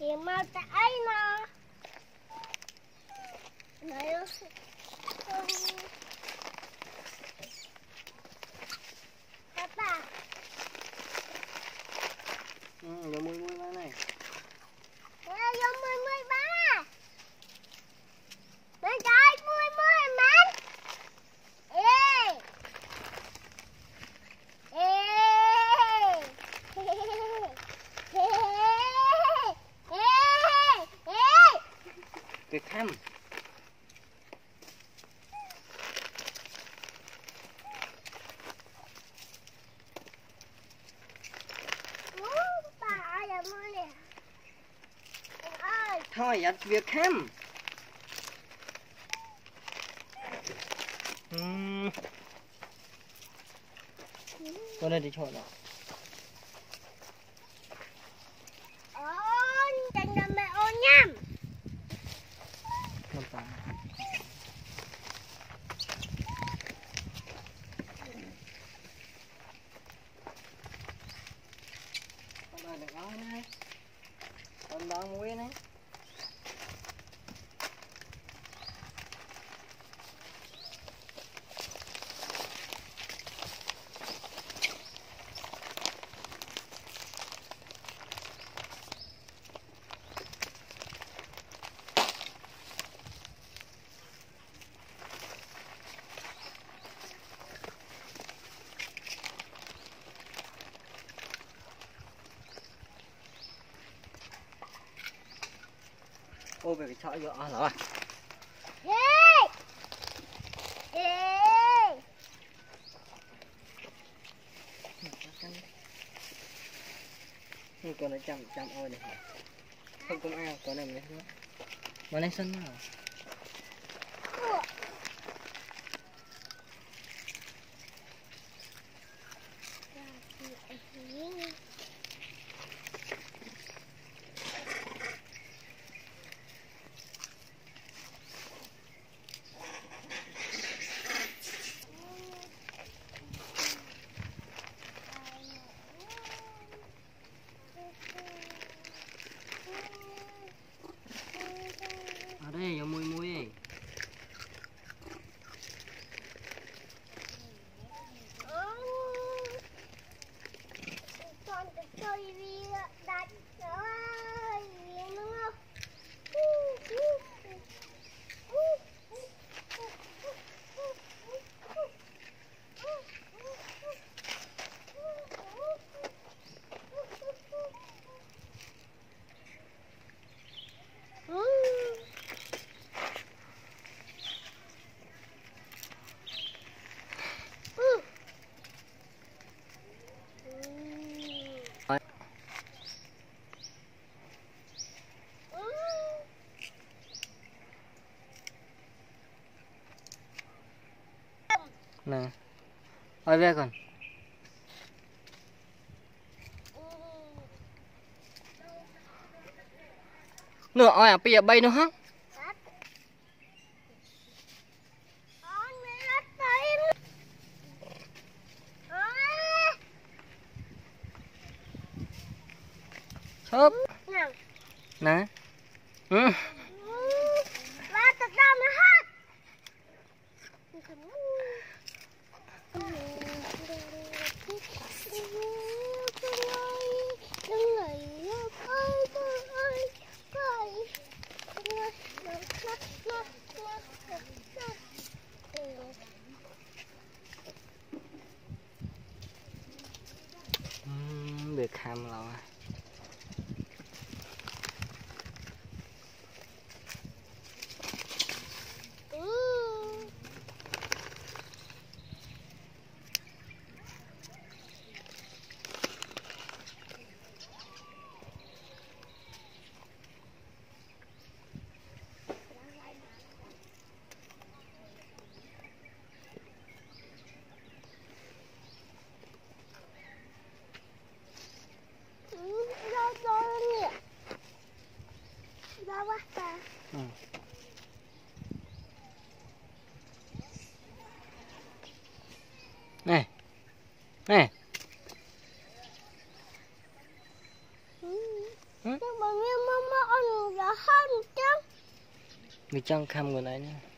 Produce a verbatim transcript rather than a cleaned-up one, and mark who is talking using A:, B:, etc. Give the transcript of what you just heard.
A: chị mau tay nó này papa
B: ừ giờ mui mui ba này
A: giờ mui mui ba đây trái mui mui man ê ê
B: cái khăn thôi giặt việc khăn uhm. con đây đi chọn nào
A: ôn dành cho mẹ ôn nhá
B: con ta con đây đừng nói này con đang muối này ô về cái chọi rồi rồi
A: ê ê
B: con này chăm chăm ôi này không cũng ao con này này nữa mà này sân nào ở đây mùi mùi
A: con chơi vì đặt rồi đúng không
B: nè ôi về còn nữa ôi à bây giờ bay nữa hả chớp nè ừ được ham rồi ừ. Này này
A: nhưng mà như mama ông là hơn chứ.
B: Mình trong cam của này nữa.